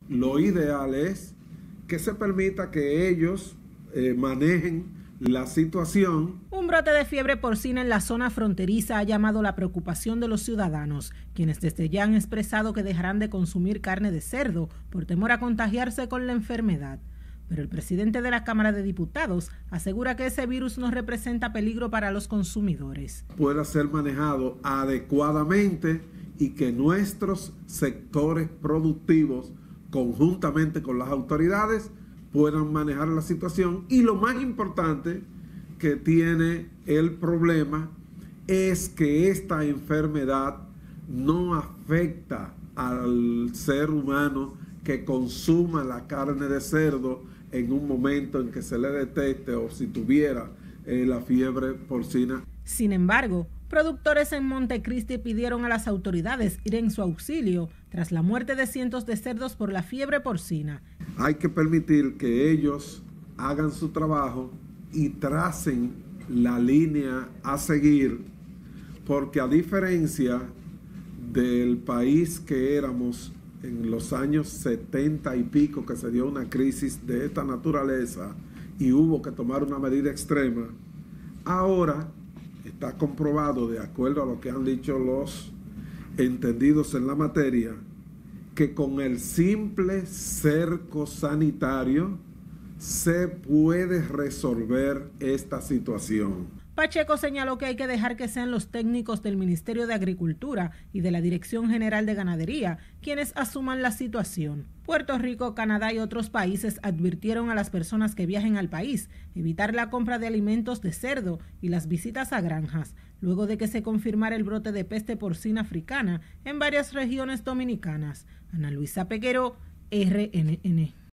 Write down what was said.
Lo ideal es que se permita que ellos manejen la situación. Un brote de fiebre porcina en la zona fronteriza ha llamado la preocupación de los ciudadanos, quienes desde ya han expresado que dejarán de consumir carne de cerdo por temor a contagiarse con la enfermedad. Pero el presidente de la Cámara de Diputados asegura que ese virus no representa peligro para los consumidores. Pueda ser manejado adecuadamente y que nuestros sectores productivos, conjuntamente con las autoridades, puedan manejar la situación. Y lo más importante que tiene el problema es que esta enfermedad no afecta al ser humano que consuma la carne de cerdo en un momento en que se le detecte o si tuviera la fiebre porcina. Sin embargo, productores en Montecristi pidieron a las autoridades ir en su auxilio tras la muerte de cientos de cerdos por la fiebre porcina. Hay que permitir que ellos hagan su trabajo y tracen la línea a seguir, porque a diferencia del país que éramos en los años 70 y pico, que se dio una crisis de esta naturaleza y hubo que tomar una medida extrema, ahora está comprobado, de acuerdo a lo que han dicho los entendidos en la materia, que con el simple cerco sanitario se puede resolver esta situación. Pacheco señaló que hay que dejar que sean los técnicos del Ministerio de Agricultura y de la Dirección General de Ganadería quienes asuman la situación. Puerto Rico, Canadá y otros países advirtieron a las personas que viajen al país evitar la compra de alimentos de cerdo y las visitas a granjas, luego de que se confirmara el brote de peste porcina africana en varias regiones dominicanas. Ana Luisa Peguero, RNN.